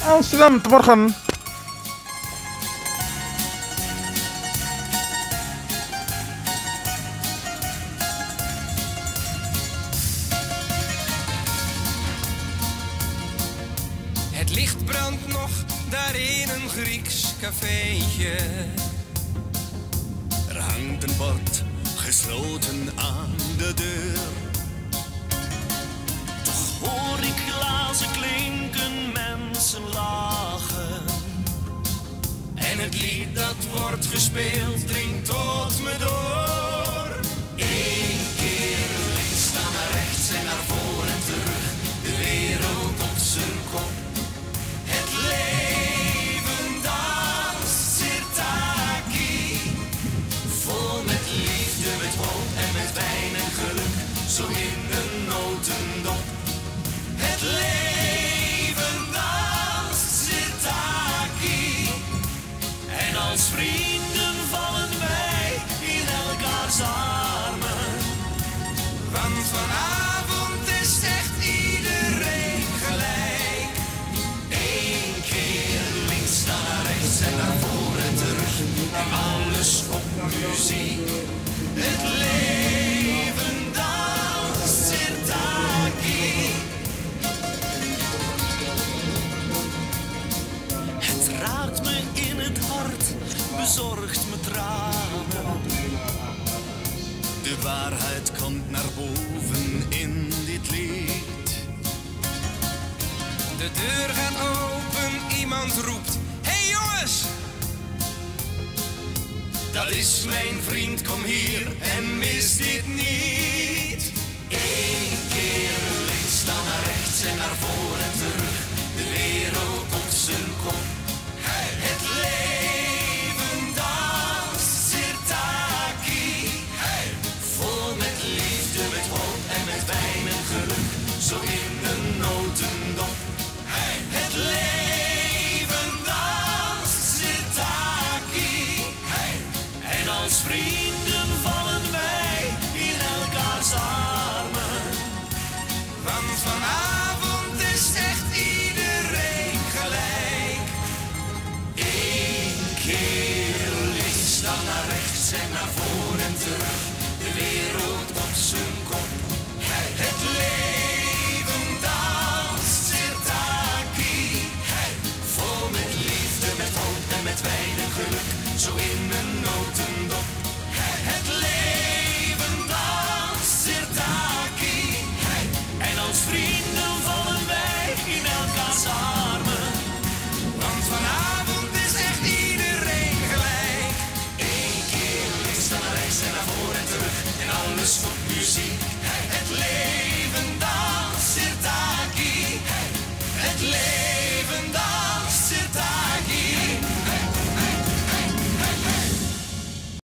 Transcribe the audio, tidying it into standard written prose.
Amsterdam, morgen. Het licht brandt nog daar in een Grieks cafeetje. Er hangt een bord gesloten aan de deur. Toch hoor ik glazen klinken, mensen lachen. En het lied dat wordt gespeeld dringt tot me door. Eén keer links, dan naar rechts en naar voren en terug. De wereld op zijn kop. Het leven danst, Sirtaki. Vol met liefde, met hoop en met wijn en geluk. Zo in een notendop. Het leven danst, Sirtaki. En als vrienden vallen wij in elkaars armen. Want vanavond is echt iedereen gelijk. Eén keer links, dan naar rechts en naar voren en terug. En alles op muziek. Het leven danst, Sirtaki. Het raakt me in het hart, bezorgt me tranen. De waarheid komt naar boven in dit lied. De deur gaat open, iemand roept: hey jongens! Dat is mijn vriend, kom hier en mis dit niet. Eén keer links, dan naar rechts en naar voren en terug. De wereld op zijn kop. Het leven danst, Sirtaki. Vol met liefde, met hoop en met wijn en geluk. Zo in een notendop. Het leven danst, Sirtaki. En als vrienden vallen wij in elkaars armen. Want vanavond is echt iedereen gelijk. Eén keer links, dan naar rechts en naar voren en terug. De wereld op zijn kop. Het leven danst, Sirtaki. Vol met liefde, met hoop en met wijn en geluk. Zo in een notendop. Het leven danst, Sirtaki. En als vrienden vallen wij in elkaars armen. Want vanavond is echt iedereen gelijk. Eén keer links, dan naar rechts en naar voren en terug. En alles op muziek. Het leven danst, Sirtaki. Het leven